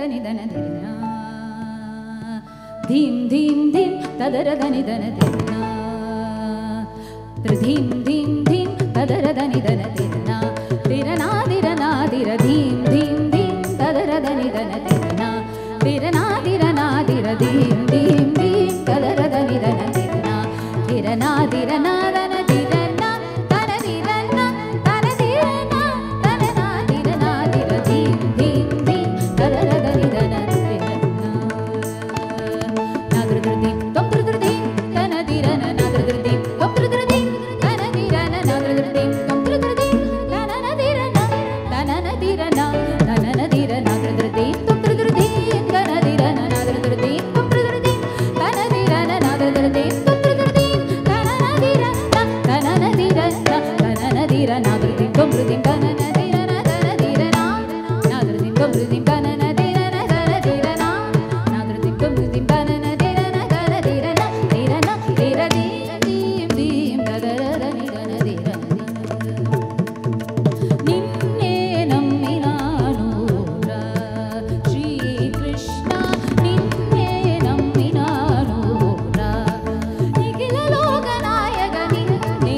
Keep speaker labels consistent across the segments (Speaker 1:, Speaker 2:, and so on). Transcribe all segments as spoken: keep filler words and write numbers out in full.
Speaker 1: నిదన దిరనా ధీం ధీం ధీం తదరద నిదన దిరనా ధీం ధీం ధీం తదరద నిదన దిరనా దిరనా దిరనా దిర ధీం ధీం ధీం తదరద నిదన దిరనా దిరనా దిరనా దిర ధీం ధీం ధీం తదరద నిదన దిరనా దిరనా దిరనా దన దిరనా తన దిరనా తన దిరనా తననా దిరనా దిర ధీం ధీం ధీం తదరద నిదన దిరనా నాదృదృదీం తొందృదృదీం తన దిరన నాదృదృదీం తొందృదృదీం తన దిరన నాదృదృదీం తొందృదృదీం తనన దిరనా తనన దిరనా తనన దిర నాదృదృదీం తొందృదృదీం తన దిరన నాదృదృదీం తొందృదృదీం తన దిరన నాదృదృదీం తొందృదృదీం తనన దిరన తనన దిరన తనన దిర నాదృదీం తొందృదీం తనన దిరన తన దిరనా నాదృదీం తొందృదీం తనన దిరన తన దిరనా నాదృదీం తొందృదీం తనన దిరన తన దిరన దిరన దిర దీం దీం తదరద నిదన దిరన నిన్నే నమ్మినానురా శ్రీకృష్ణ నిన్నే నమ్మినానురా నిఖిల లోకనాయక నిన్నే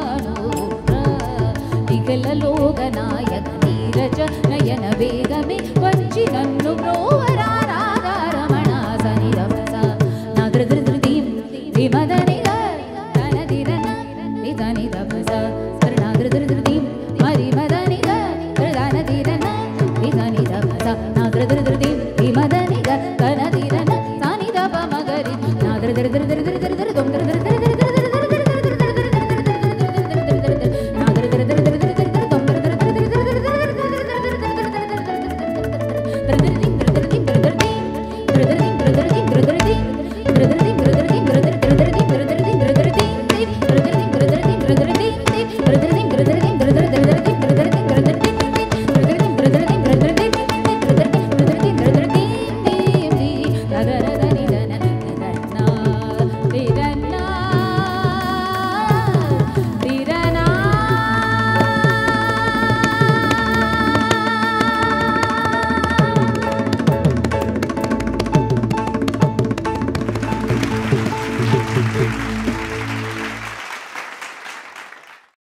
Speaker 1: నమ్మినానురా నిఖిల లోకనాయక నీరజ నయన వేగమే